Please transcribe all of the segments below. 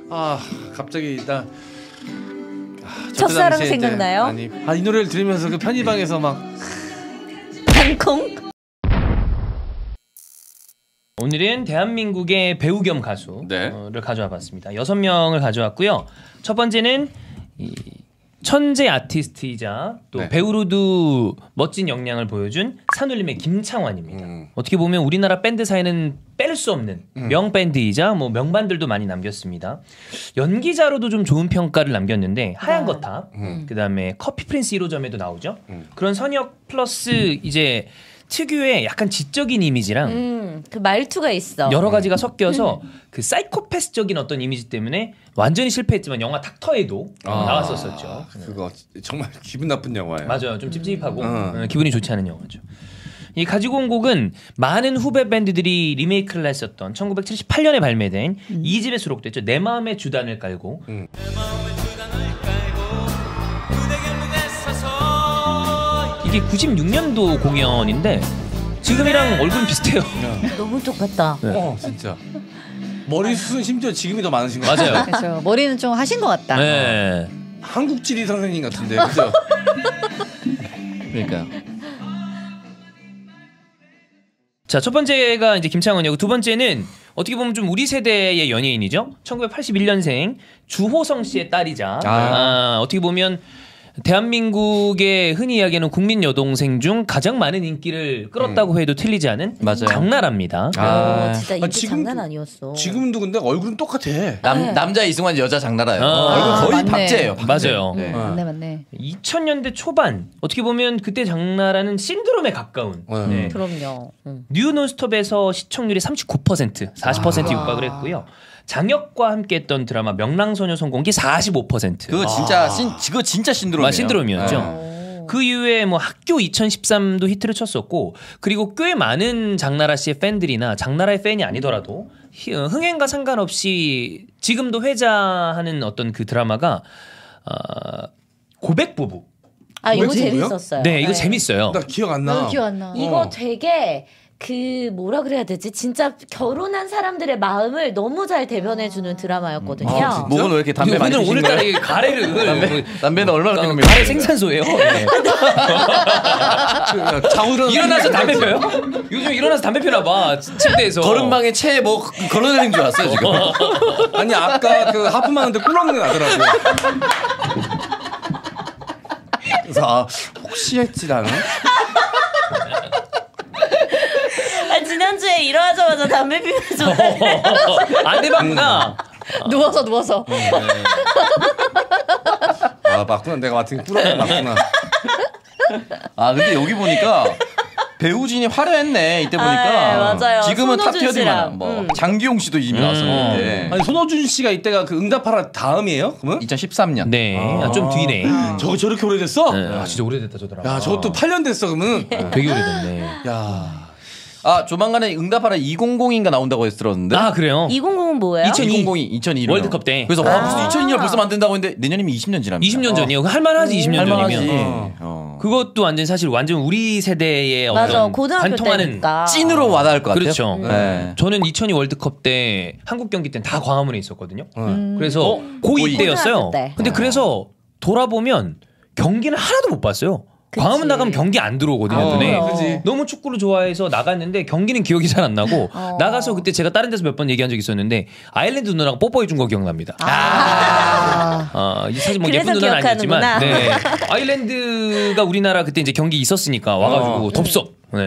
아 갑자기 나 첫사랑 생각나요? 아니 이 노래를 들으면서 그 편의방에서 막 방콩. 오늘은 대한민국의 배우 겸 가수를 네. 가져와봤습니다. 6명을 가져왔고요. 첫 번째는 이 천재 아티스트이자 또 네. 배우로도 멋진 역량을 보여준 산울림의 김창완입니다. 어떻게 보면 우리나라 밴드사에는 뺄 수 없는 명밴드이자 뭐 명반들도 많이 남겼습니다. 연기자로도 좀 좋은 평가를 남겼는데 하얀 거탑, 그다음에 커피 프린스 1호점에도 나오죠. 그런 선역 플러스 이제 특유의 약간 지적인 이미지랑 그 말투가 있어. 여러 가지가 섞여서 그 사이코패스적인 어떤 이미지 때문에 완전히 실패했지만 영화 닥터에도 나왔었죠. 그거 정말 기분 나쁜 영화예요. 맞아요. 좀 찝찝하고 기분이 좋지 않은 영화죠. 이 가지고 온 곡은 많은 후배 밴드들이 리메이크를 했었던 1978년에 발매된 2집에 수록됐죠. 내 마음의 주단을 깔고. 이게 96년도 공연인데 지금이랑 얼굴은 비슷해요. 너무 똑같다. 진짜. 머리숱은 심지어 지금이 더 많으신 거 맞아요. 그렇죠. 머리는 좀 하신 것 같다. 네. 한국지리 선생님 같은데 그죠? 그러니까요. 자, 첫 번째가 이제 김창완이고 두 번째는 어떻게 보면 좀 우리 세대의 연예인이죠. 1981년생 주호성 씨의 딸이자 어떻게 보면 대한민국의 흔히 이야기하는 국민 여동생 중 가장 많은 인기를 끌었다고 해도 틀리지 않은 맞아요. 장나라입니다. 진짜 인기 지금도- 장난 아니었어. 지금도 근데 얼굴은 똑같아. 남자 이승환 여자 장나라요. 아, 얼굴 거의 맞네. 박제예요. 박제. 맞아요. 네. 맞네. 2000년대 초반 어떻게 보면 그때 장나라는 신드롬에 가까운 네. 그럼요. 뉴 논스톱에서 시청률이 39%, 40% 육박을 했고요. 장혁과 함께했던 드라마 명랑소녀 성공기 45%. 그거 진짜 그거 진짜 신드롬이에요. 신드롬이었죠. 네. 그 이후에 뭐 학교 2013도 히트를 쳤었고 그리고 꽤 많은 장나라 씨의 팬들이나 장나라의 팬이 아니더라도 흥행과 상관없이 지금도 회자하는 어떤 그 드라마가 고백 부부. 이거 뭐지, 재밌었어요. 네, 이거 재밌어요. 나 기억 안 나. 기억 안 나. 이거 되게 그 뭐라 그래야 되지? 진짜 결혼한 사람들의 마음을 너무 잘 대변해주는 드라마였거든요. 목은 왜 이렇게 담배 많이 오늘 피시는 오늘따라 거예요? 이 가래를 담배는 얼마나 피는 가래 생산소예요. 네. 자고 일어나서 담배 펴요? 요즘 일어나서 담배 피나 봐 침대에서. 걸음방에 채 뭐 걸어내는 줄 알았어요 지금. 아니 아까 그 하품하는데 꿀렁이 나더라고. 그래서 혹시 했지 나는? 지난주에 일어나자마자 담배 피면서 안 해봤구나. 누워서. 맞구나. 내가 맡은 꿀렁이 맞구나. 근데 여기 보니까 배우진이 화려했네. 이때 보니까. 맞아요. 지금은 손호준 탑티어지만 씨랑. 뭐 장기용 씨도 이미 나왔었는데. 아니 손호준 씨가 이때가 그 응답하라 다음이에요? 그러면? 2013년. 네, 좀 뒤네. 저거 저렇게 오래됐어? 네. 진짜 오래됐다 저 드라마. 야 저것도 8년 됐어 그러면. 되게 오래됐네. 야. 조만간에 응답하라 2000인가 나온다고 해서 들었는데. 그래요? 2000은 뭐예요? 2002 월드컵 때. 그래서 무슨 2002년 벌써 만든다고 했는데 내년이면 20년 지납니다. 20년 전이요. 할만하지 20년 할만하지. 전이면. 그것도 완전 우리 세대의 맞아, 어떤 고등학교 관통하는 때니까. 찐으로 와닿을 것 같아요. 그렇죠. 네. 저는 2002 월드컵 때 한국 경기 때는 다 광화문에 있었거든요. 그래서 고2 때였어요. 고등학교 때. 근데 그래서 돌아보면 경기는 하나도 못 봤어요. 광화문 나가면 경기 안 들어오거든요. 눈에. 그치. 너무 축구를 좋아해서 나갔는데 경기는 기억이 잘 안 나고 나가서 그때 제가 다른 데서 몇 번 얘기한 적이 있었는데 아일랜드 누나랑 뽀뽀해 준 거 기억납니다. 이 사실 뭐 예쁜 그래서 누나는 아니었지만 기억하는구나. 네. 아일랜드가 우리나라 그때 이제 경기 있었으니까 와가지고 덥석. 네.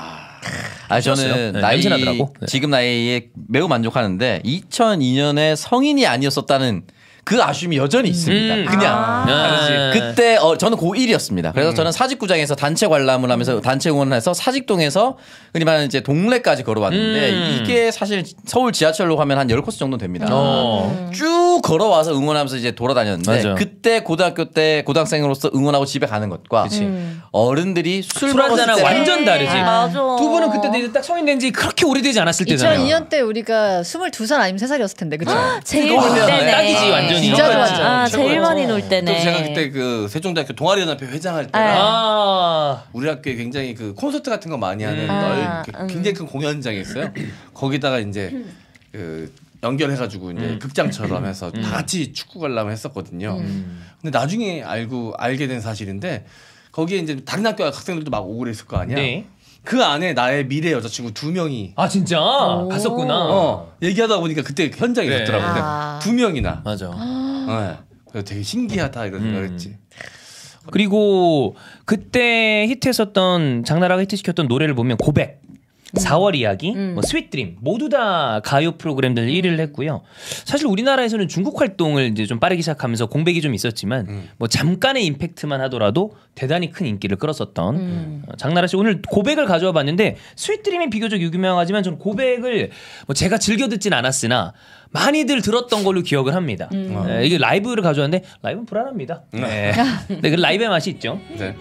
저는 네, 나이 냄새 나더라고. 네. 지금 나이에 매우 만족하는데 2002년에 성인이 아니었었다는 그 아쉬움이 여전히 있습니다. 그냥 그때 저는 고1이었습니다. 그래서 저는 사직구장에서 단체 관람을 하면서 단체 응원을 해서 사직동에서 흔히 말하는 이제 동래까지 걸어왔는데 이게 사실 서울 지하철로 가면 한 10코스 정도 됩니다. 쭉 걸어와서 응원하면서 이제 돌아다녔는데 맞아. 그때 고등학교 때 고등학생으로서 응원하고 집에 가는 것과 어른들이 술 먹었을 술한잔하고 때 완전 다르지. 맞아. 두 분은 그때 이제 딱 성인 된 지 그렇게 오래되지 않았을 때잖아요. 2002년 때 우리가 22살 아니면 3살이었을 텐데, 그쵸? 제일 놀 때네. 딱이지 완전히. 진짜 좋았죠. 제일 많이 놀 때네. 또 제가 그때 그 세종대학교 동아리연합회 회장할 때가 네. 우리 학교에 굉장히 그 콘서트 같은 거 많이 하는 굉장히 큰 공연장이 있어요. 거기다가 이제 그 연결해가지고 이제 극장처럼 해서 다 같이 축구 관람을 했었거든요. 근데 나중에 알게 된 사실인데 거기에 이제 다른 학교 학생들도 막 오고 그랬을 거 아니야. 네. 그 안에 나의 미래 여자친구 2명이 아 진짜 갔었구나. 얘기하다 보니까 그때 현장에 네. 있었더라고요. 아. 2명이나. 맞아. 네. 그래서 되게 신기하다 이런 생각을 했지. 그리고 그때 히트했었던 장나라가 히트시켰던 노래를 보면 고백, 4월 이야기, 뭐 스윗 드림 모두 다 가요 프로그램들 1위를 했고요. 사실 우리나라에서는 중국 활동을 이제 좀 빠르게 시작하면서 공백이 좀 있었지만 뭐 잠깐의 임팩트만 하더라도 대단히 큰 인기를 끌었었던 장나라 씨 오늘 고백을 가져와 봤는데 스윗 드림이 비교적 유명하지만 저는 고백을 뭐 제가 즐겨 듣진 않았으나 많이들 들었던 걸로 기억을 합니다. 이게 라이브를 가져왔는데 라이브는 불안합니다. 네. 근데 그 라이브의 맛이 있죠. 네.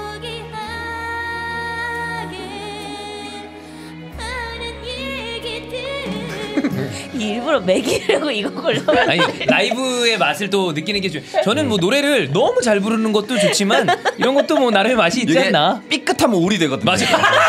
일부러 매기려고 이거 골라. 아니 라이브의 맛을 또 느끼는 게 저는 뭐 노래를 너무 잘 부르는 것도 좋지만 이런 것도 뭐 나름의 맛이 있지 않나. 삐끗하면 오리 되거든요. 맞아.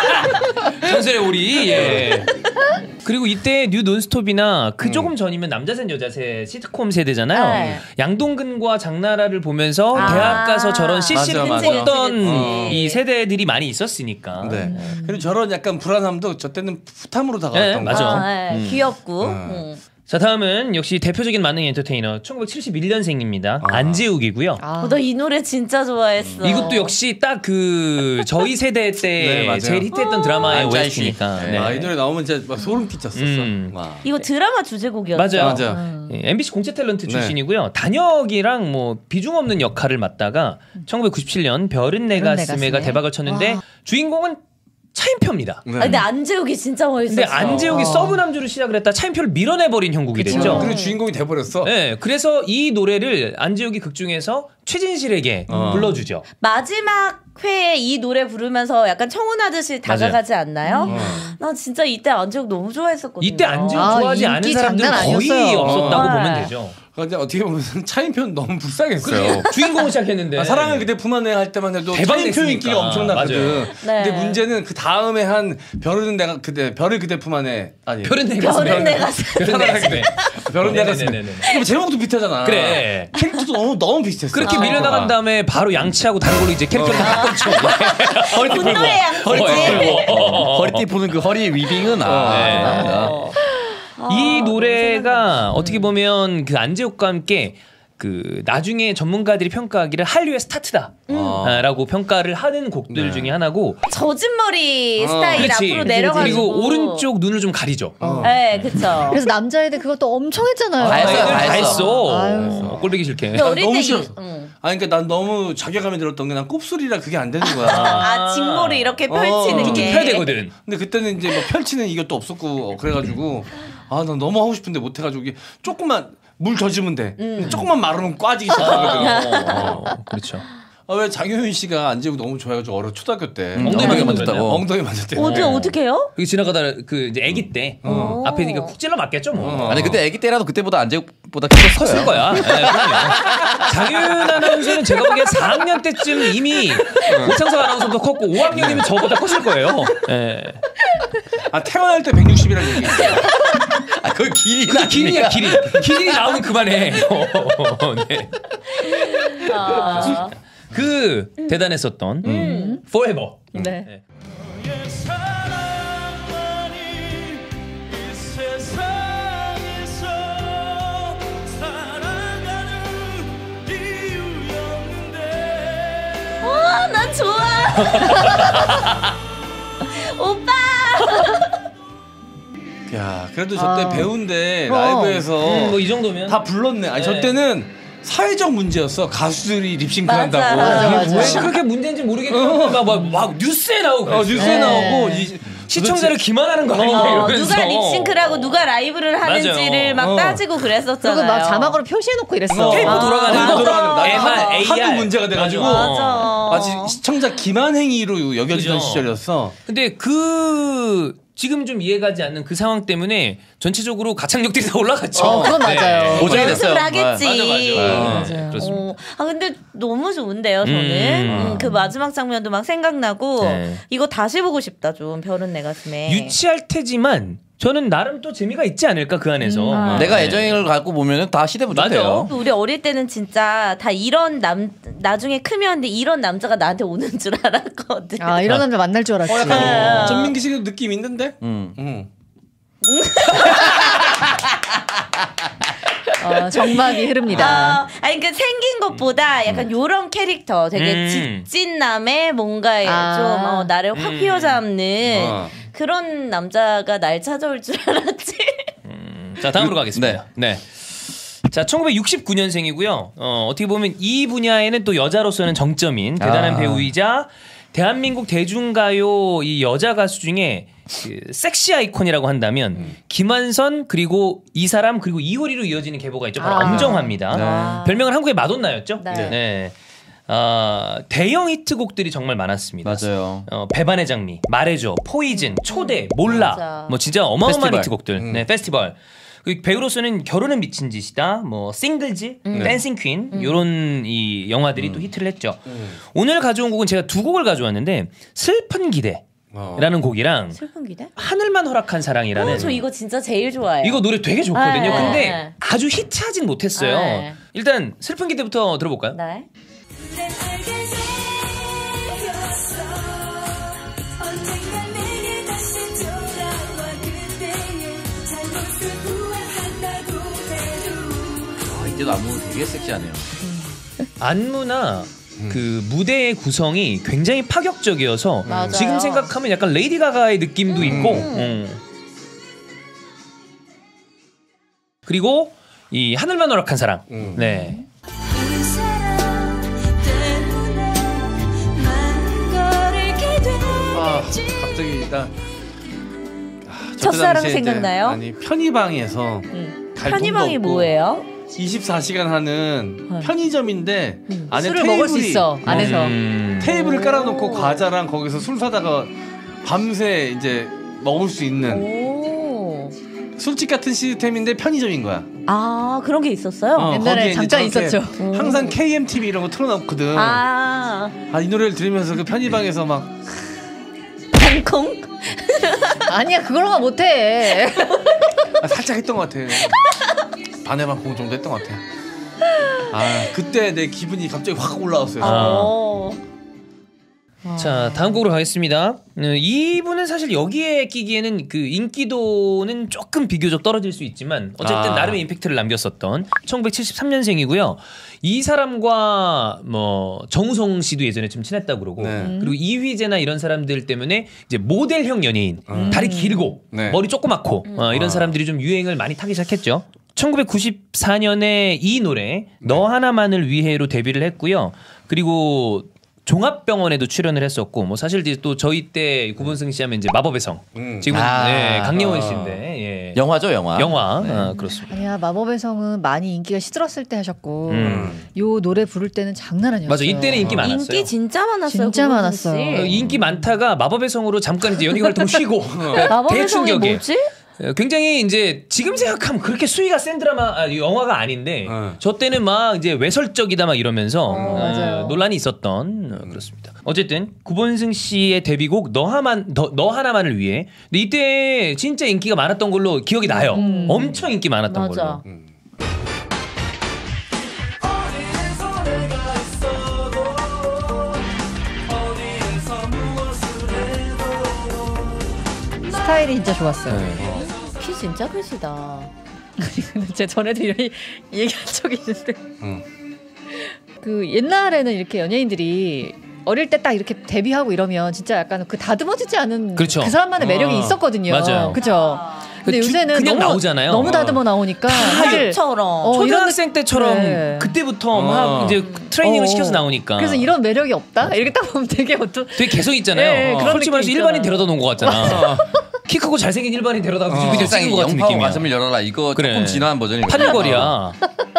전설의 오리. 예. 그리고 이때 뉴 논스톱이나 그 조금 전이면 남자셋 여자셋 시트콤 세대잖아요. 네. 양동근과 장나라를 보면서 대학 가서 저런 CC를 맞아. 꿈꿨던 이 세대들이 많이 있었으니까. 네. 그리고 저런 약간 불안함도 저 때는 풋함으로 다가왔던 네, 맞아. 거죠. 귀엽고. 자 다음은 역시 대표적인 만능 엔터테이너 1971년생입니다. 안재욱이고요. 나 이 노래 진짜 좋아했어. 이것도 역시 딱 그 저희 세대 때 네, 맞아요. 제일 히트했던 드라마의 안짜이씨. OST니까. 네. 이 노래 나오면 진짜 막 소름 끼쳤었어. 와. 이거 드라마 주제곡이었죠. 맞아요. 맞아요. 예, MBC 공채 탤런트 출신이고요. 단역이랑 뭐 비중 없는 역할을 맡다가 1997년 별은 내 별은 내 가슴에가 가슴에. 대박을 쳤는데 주인공은 차인표입니다. 네. 근데 안재욱이 진짜 멋있었어. 근데 안재욱이 서브 남주를 시작을 했다 차인표를 밀어내버린 형국이 됐죠. 그리고 주인공이 돼버렸어. 네, 그래서 이 노래를 안재욱이 극 중에서 최진실에게 불러주죠. 마지막 회에 이 노래 부르면서 약간 청혼하듯이 다가가지 않나요? 나 진짜 이때 안재욱 너무 좋아했었거든요. 이때 안재욱 아, 좋아하지 않은 인기 사람들은 장난 거의 아니었어요. 없었다고 네. 보면 되죠. 근데 어떻게 보면 차인표는 너무 불쌍했어요. 주인공을 시작했는데 사랑을 그대 품 안에 할 때만 해도 대박 차인표 냈으니까. 인기가 엄청나거든. 맞아요. 네. 근데 문제는 그 다음에 한 별은 그대 품 안에 아니 별은 내 가슴에 별은 내 가슴. 별은 내 가슴에 별은 내가 네네네네. 이거 제목도 비슷하잖아. 그래. 캐릭터도 너무 비슷했어. 그렇게 밀려나간 다음에 바로 양치하고 다른 걸로 이제 캐릭터를 바꿨죠. 허리띠 풀고. 분노의 양치. 허리띠 푸는 그 허리 위빙은 대단합니다. 이 노래가 어떻게 보면 그 안재욱과 함께 그 나중에 전문가들이 평가하기를 한류의 스타트다라고 평가를 하는 곡들 중에 하나고. 젖은 머리 스타일 그렇지. 앞으로 내려가지고. 그리고 오른쪽 눈을 좀 가리죠. 네, 그쵸. 그래서 남자애들 그것도 엄청 했잖아요. 다 했어요, 애들 다 했어. 아유. 꼴보기 싫게. 근데 어릴 너무 때 싫었어. 아니 그러니까 난 너무 자괴감이 들었던 게 난 곱슬이라 그게 안 되는 거야. 직모를 이렇게 펼치는 좀 게. 펴야 되거든. 근데 그때는 이제 뭐 펼치는 이것도 없었고 그래가지고 난 너무 하고 싶은데 못 해가지고 이게 조금만 물 젖으면 돼. 근데 조금만 마르면 꽈지기 시작하거든. 그렇죠. 왜 장효윤 씨가 안재욱 너무 좋아해가지고 초등학교 때 엉덩이 만졌다고. 엉덩이 만졌대. 어떻게 해요? 그 지나가다 그 이제 아기 때 앞에 니까 쿡 찔러 맞겠죠 뭐. 아니 그때 아기 때라도 그때보다 안재욱보다 컸을 컸을 거야. 네, 그럼요. 장윤 아나운서는 제가 보기엔 4학년 때쯤 이미 오창석 아나운서도 컸고 5학년이면 저보다 컸을 거예요. 네. 태어날 때 160이라는 얘기 있어요. 그 길이 그 길이야 길이. 길이 나오면 그만해. 네. 그 대단했었던 Forever. 네. 난 좋아. 오빠. 야, 그래도 저 때 배운데 라이브에서 뭐 이 정도면 다 불렀네. 아니 저 때는 사회적 문제였어. 가수들이 립싱크 한다고. 맞아. 왜 그렇게 문제인지 모르겠지만 막 뉴스에 나오고 그랬어요. 뉴스에 나오고 시청자를 기만하는 거 아니야 이러면서. 누가 립싱크라고 누가 라이브를 하는지를 막 따지고 그랬었잖아요. 그리고 막 자막으로 표시해놓고 이랬어. 테이프 돌아가는 테이프 거. 돌아가는 거. MR, 하도 AR. 문제가 돼가지고 맞아. 마치 시청자 기만행위로 여겨지던 그죠. 시절이었어. 근데 지금 좀 이해가지 않는 그 상황 때문에 전체적으로 가창력들이 다 올라갔죠. 그건 맞아요. 고정이 됐어요. 연습을 하겠지. 맞아. 그렇습니다. 근데 너무 좋은데요, 저는. 그 마지막 장면도 막 생각나고 네. 이거 다시 보고 싶다 좀 별은 내 가슴에. 유치할 테지만 저는 나름 또 재미가 있지 않을까 그 안에서. 내가 애정을 갖고 보면은 다 시대부족해요. 우리 어릴 때는 진짜 다 이런 나중에 크면 이런 남자가 나한테 오는 줄 알았거든. 아 이런 남자 만날 줄 알았지. 전민기 씨도 느낌 있는데? 정막이 흐릅니다. 아니 그 생긴 것보다 약간 요런 캐릭터 되게 직진남의 뭔가 좀 나를 확 휘어잡는 그런 남자가 날 찾아올 줄 알았지. 자 다음으로 가겠습니다. 네. 자 1969년생이고요. 어떻게 보면 이 분야에는 또 여자로서는 정점인 대단한 배우이자 대한민국 대중가요 이 여자 가수 중에 그 섹시 아이콘이라고 한다면 김한선 그리고 이 사람 그리고 이효리로 이어지는 계보가 있죠. 바로 엄정화입니다. 별명은 한국의 마돈나였죠. 네. 대형 히트곡들이 정말 많았습니다. 맞아요. 배반의 장미, 말해줘, 포이즌, 초대, 몰라, 맞아. 뭐 진짜 어마어마한 페스티벌. 히트곡들. 네, 페스티벌. 그 배우로서는 결혼은 미친 짓이다, 뭐 싱글즈, 댄싱 퀸 이런 이 영화들이 또 히트를 했죠. 오늘 가져온 곡은 제가 두 곡을 가져왔는데 슬픈 기대라는 곡이랑 슬픈 기대? 하늘만 허락한 사랑이라는. 저 이거 진짜 제일 좋아해요. 이거 노래 되게 좋거든요. 네. 근데 아주 히트하진 못했어요. 네. 일단 슬픈 기대부터 들어볼까요? 네. 이때도 안무 되게 섹시하네요. 안무나 그 무대의 구성이 굉장히 파격적이어서 맞아요. 지금 생각하면 약간 레이디 가가의 느낌도 있고 그리고 이 하늘만 허락한 사랑 네. 갑자기 나 첫사랑 생각나요? 아니 편의방에서 갈 편의방이 돈도 없고 뭐예요? 24시간 하는 편의점인데 안에 술을 먹을 수 있어 안에서. 테이블을 깔아놓고 과자랑 거기서 술 사다가 밤새 이제 먹을 수 있는 오. 술집 같은 시스템인데 편의점인 거야. 아 그런 게 있었어요? 옛날에 거기에 이제 잠깐 저렇게 있었죠. 항상 KMTV 이런 거 틀어놓거든. 이 노래를 들으면서 그 편의방에서 막 방콩? 아니야 그걸로만 못해. 살짝 했던 것 같아. 반의 방송 정도 했던 것 같아. 그때 내 기분이 갑자기 확 올라왔어요. 자 다음 곡으로 가겠습니다. 이분은 사실 여기에 끼기에는 그 인기도는 조금 비교적 떨어질 수 있지만 어쨌든 나름의 임팩트를 남겼었던 1973년생이고요. 이 사람과 뭐 정우성 씨도 예전에 좀 친했다고 그러고 그리고 이휘재나 이런 사람들 때문에 이제 모델형 연예인 다리 길고 머리 조그맣고 이런 사람들이 좀 유행을 많이 타기 시작했죠. 1994년에 이 노래 너 하나만을 위해로 데뷔를 했고요. 그리고 종합병원에도 출연을 했었고 뭐 사실 이제 또 저희 때 구본승 씨 하면 이제 마법의 성 지금은 강예원 씨인데 영화죠 영화. 그렇습니다. 아니야 마법의 성은 많이 인기가 시들었을 때 하셨고 요 노래 부를 때는 장난 아니었어요. 맞아 이때는 인기 많았어요. 인기 진짜 많았어요. 진짜 많았어요. 인기 많다가 마법의 성으로 잠깐 이제 연예계 활동 쉬고 마법의 성이 대충격에 뭐지? 굉장히 이제 지금 생각하면 그렇게 수위가 센 영화가 아닌데 저 때는 막 이제 외설적이다 막 이러면서 논란이 있었던 그렇습니다. 어쨌든 구본승 씨의 데뷔곡 너 하나만을 위해 근데 이때 진짜 인기가 많았던 걸로 기억이 나요. 엄청 인기 많았던 맞아. 걸로. 스타일이 진짜 좋았어요. 키 진짜 크시다. 제가 전에도 이런 얘기한 적이 있는데 그 옛날에는 이렇게 연예인들이 어릴 때 딱 이렇게 데뷔하고 이러면 진짜 약간 그 다듬어지지 않은 그렇죠. 그 사람만의 매력이 있었거든요. 맞아요. 그죠? 근데 요새는 그냥 나오잖아요. 너무 다듬어 나오니까 사실 처럼 초등학생 때처럼 그때부터 막 이제 트레이닝을 시켜서 나오니까. 그래서 이런 매력이 없다? 이렇게 딱 보면 되게 되게 개성 있잖아요. 그런 솔직히 말해서 느낌 일반인 있잖아. 데려다 놓은 것 같잖아. 키 크고 잘생긴 일반인 데려다 놓은 그냥 찍은 것 같은 영파고 느낌이야. 가슴을 열어라 이거 조금 진화한 버전이거든요. 판유걸이야.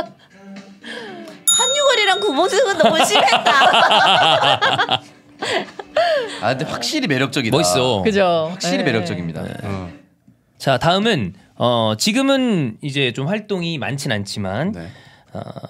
한유걸이랑 구본승은 너무 심했다. 근데 확실히 매력적이다. 멋있어. 그죠? 확실히 매력적입니다. 자 다음은 지금은 이제 좀 활동이 많진 않지만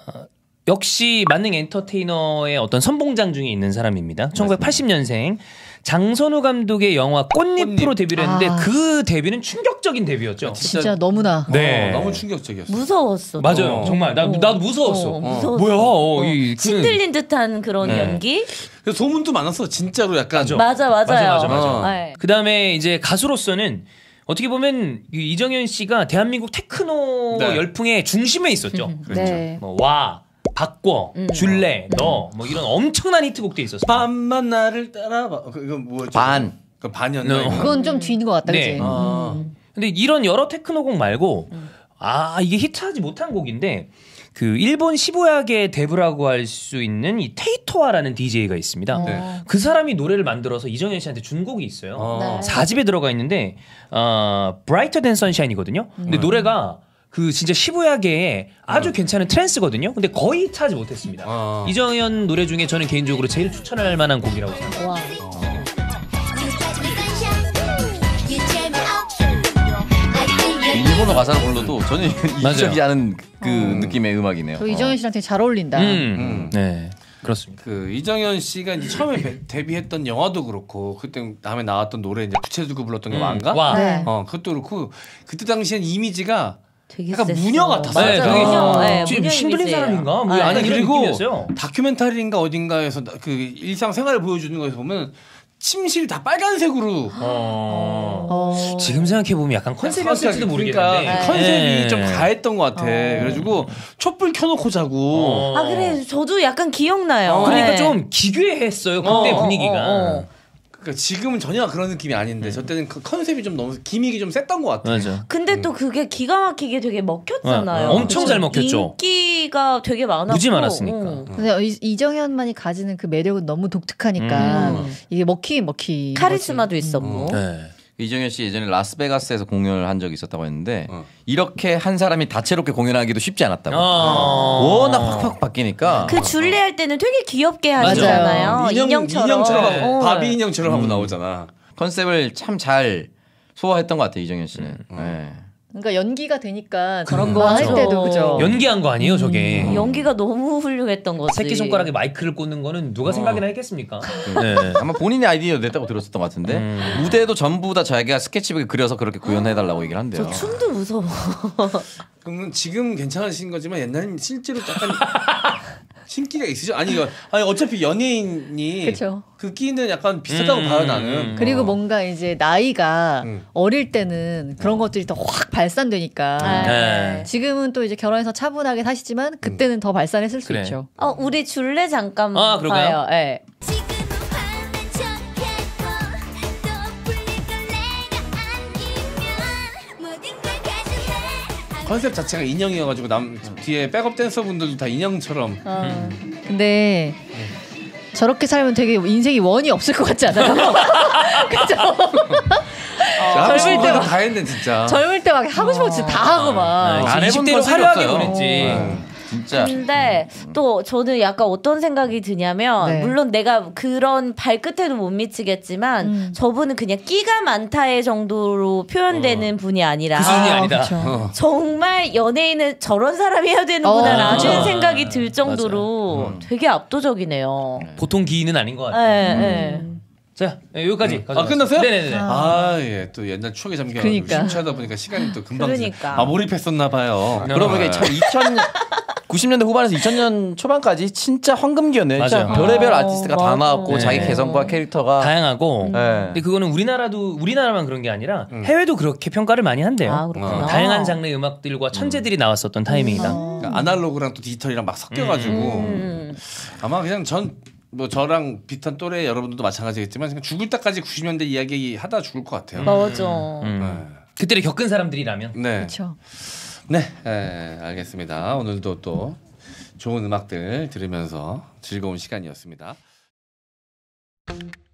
역시 만능 엔터테이너의 어떤 선봉장 중에 있는 사람입니다. 1980년생 장선우 감독의 영화 꽃잎으로 데뷔를 했는데 그 데뷔는 충격적인 데뷔였죠. 진짜 너무나. 네. 너무 충격적이었어. 무서웠어. 맞아요. 정말 나도 무서웠어. 무서웠어. 뭐야? 신들린 듯한 그런 연기. 그래서 소문도 많았어. 진짜로 약간. 맞아요. 네. 그다음에 이제 가수로서는 어떻게 보면 이정현 씨가 대한민국 테크노 열풍의 중심에 있었죠. 그렇죠. 네. 와. 바꿔, 줄래, 너, 뭐 이런 엄청난 히트곡도 있었어. 밤만 나를 따라봐. 이건 뭐였죠? 그 반이었나? 그건 좀 뒤인 것 같다, 그치? 근데 이런 여러 테크노곡 말고 이게 히트하지 못한 곡인데 그 일본 시부야계 데뷔라고 할 수 있는 이 테이토아라는 DJ가 있습니다. 그 사람이 노래를 만들어서 이정현 씨한테 준 곡이 있어요. 4집에 들어가 있는데 Brighter Than Sunshine이거든요. 근데 노래가 그 진짜 시부야계의 아주 괜찮은 트랜스거든요. 근데 거의 히트하지 못했습니다. 이정현 노래 중에 저는 개인적으로 제일 추천할 만한 곡이라고 생각합니다. 일본어 가사를 불러도 전혀 이적이 않은 그 느낌의 음악이네요. 저 이정현 씨랑 되게 잘 어울린다. 네. 그렇습니다. 그 이정현 씨가 이제 처음에 데뷔했던 영화도 그렇고 그때 다음에 나왔던 노래 이제 부채두고 불렀던 게 와인가? 네. 그것도 그렇고 그때 당시엔 이미지가 되게 약간 셌어. 무녀 같았어요. 네, 되게 무녀 신들린 이미지예요. 사람인가? 뭐 아니 그리고 느낌이었어요. 다큐멘터리인가 어딘가에서 그 일상생활을 보여주는 거에서 보면 침실이 다 빨간색으로 지금 생각해 보면 약간 컨셉이었을지도 모르겠는데 그러니까 컨셉이 좀 가했던 것 같아. 그래가지고 촛불 켜놓고 자고. 그래 저도 약간 기억나요. 그러니까 좀 기괴했어요 그때 분위기가. 그러니까 지금은 전혀 그런 느낌이 아닌데 저 때는 그 컨셉이 좀 너무 기믹이 좀 셌던 것 같아. 맞아. 근데 또 그게 기가 막히게 되게 먹혔잖아요. 엄청 잘 먹혔죠. 인기가 되게 많았고. 무지 많았으니까. 근데 이정현만이 가지는 그 매력은 너무 독특하니까 이게 먹히긴 카리스마도 있었고. 네. 이정현 씨 예전에 라스베가스에서 공연을 한 적이 있었다고 했는데 이렇게 한 사람이 다채롭게 공연하기도 쉽지 않았다고. 워낙 팍팍 바뀌니까. 그 줄리 할 때는 되게 귀엽게 하잖아요. 인형처럼. 바비 인형처럼 하고 나오잖아. 컨셉을 참 잘 소화했던 것 같아요 이정현 씨는. 네. 그러니까 연기가 되니까 저런 거 할 때도 그죠. 연기한 거 아니에요 저게. 연기가 너무 훌륭했던 거지. 새끼손가락에 마이크를 꽂는 거는 누가 생각이나 했겠습니까? 네. 아마 본인의 아이디어 냈다고 들었었던 것 같은데 무대도 전부 다 자기가 스케치북에 그려서 그렇게 구현해달라고 얘기를 한대요. 저 춤도 무서워. 그럼 지금 괜찮으신 거지만 옛날엔 실제로 약간 신기가 있으죠? 아니 어차피 연예인이 그쵸. 그 끼는 약간 비슷하다고 봐요 나는. 그리고 뭔가 이제 나이가 어릴 때는 그런 것들이 더 확 발산되니까 네. 지금은 또 이제 결혼해서 차분하게 사시지만 그때는 더 발산했을 수 그래. 있죠. 우리 줄래 잠깐 그럴까요? 봐요. 네. 컨셉 자체가 인형이어가지고 뒤에 백업 댄서분들도 다 인형처럼. 근데 저렇게 살면 되게 인생이 원이 없을 것 같지 않아요? 그죠? 젊을 때가 다 했는데 진짜. 젊을 때 막 하고 싶은 거 진짜 다 하고 막. 안 해본 20대로 컨셉이 화려하게 없어요. 보냈지. 진짜. 근데 또 저는 약간 어떤 생각이 드냐면 네. 물론 내가 그런 발끝에도 못 미치겠지만 저분은 그냥 끼가 많다의 정도로 표현되는 분이 아니라 그 수준이 아니다. 그쵸. 정말 연예인은 저런 사람이어야 되는구나라는 생각이 들 정도로 되게 압도적이네요. 보통 기인은 아닌 것 같아요. 네. 자 여기까지. 끝났어요? 네네네. 예, 또 옛날 추억에 잠겨 그러니까. 심취하다 보니까 시간이 또 금방. 그러니까. 몰입했었나 봐요. 그러고 보니까 참 90년대 후반에서 2000년 초반까지 진짜 황금기였네요. 진짜 맞아요. 별의별 아티스트가 다 나왔고 네. 자기 개성과 캐릭터가 다양하고. 네. 근데 그거는 우리나라만 그런 게 아니라 해외도 그렇게 평가를 많이 한대요. 그렇구나. 다양한 장르의 음악들과 천재들이 나왔었던 타이밍이다. 그러니까 아날로그랑 또 디지털이랑 막 섞여가지고 아마 그냥 저랑 비슷한 또래 여러분들도 마찬가지겠지만 그냥 죽을 때까지 90년대 이야기 하다 죽을 것 같아요. 맞아. 그때를 겪은 사람들이라면. 네. 그렇죠. 네, 알겠습니다. 오늘도 또 좋은 음악들 들으면서 즐거운 시간이었습니다.